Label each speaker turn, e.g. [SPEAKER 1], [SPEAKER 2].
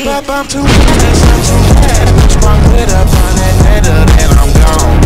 [SPEAKER 1] up, I'm too fast, I'm too bad. Push my foot up on that header, then I'm gone.